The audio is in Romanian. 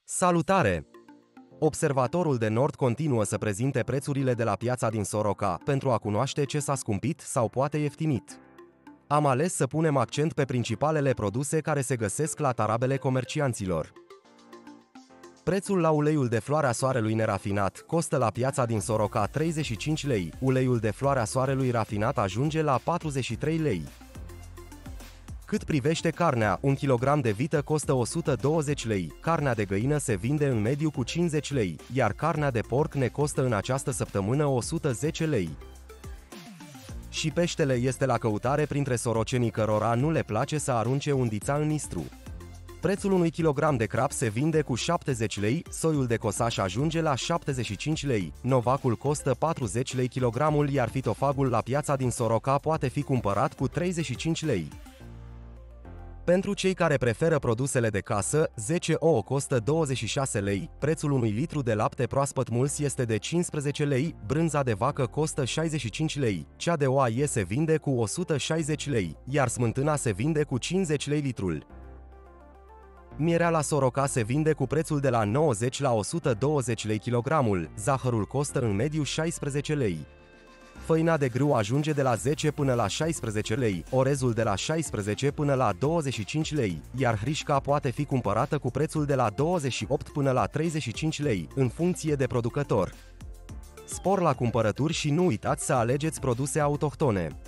Salutare! Observatorul de Nord continuă să prezinte prețurile de la piața din Soroca pentru a cunoaște ce s-a scumpit sau poate ieftinit. Am ales să punem accent pe principalele produse care se găsesc la tarabele comercianților. Prețul la uleiul de floarea soarelui nerafinat costă la piața din Soroca 35 lei, uleiul de floarea soarelui rafinat ajunge la 43 lei. Cât privește carnea, 1 kg de vită costă 120 lei, carnea de găină se vinde în mediu cu 50 lei, iar carnea de porc ne costă în această săptămână 110 lei. Și peștele este la căutare printre sorocenii cărora nu le place să arunce undița în nistru. Prețul unui kilogram de crap se vinde cu 70 lei, soiul de cosaș ajunge la 75 lei, novacul costă 40 lei kilogramul, iar fitofagul la piața din Soroca poate fi cumpărat cu 35 lei. Pentru cei care preferă produsele de casă, 10 ouă costă 26 lei, prețul unui litru de lapte proaspăt muls este de 15 lei, brânza de vacă costă 65 lei, cea de oaie se vinde cu 160 lei, iar smântâna se vinde cu 50 lei litrul. Mierea la Soroca se vinde cu prețul de la 90 la 120 lei kilogramul, zahărul costă în mediu 16 lei. Făina de grâu ajunge de la 10 până la 16 lei, orezul de la 16 până la 25 lei, iar hrișca poate fi cumpărată cu prețul de la 28 până la 35 lei, în funcție de producător. Spor la cumpărături și nu uitați să alegeți produse autohtone.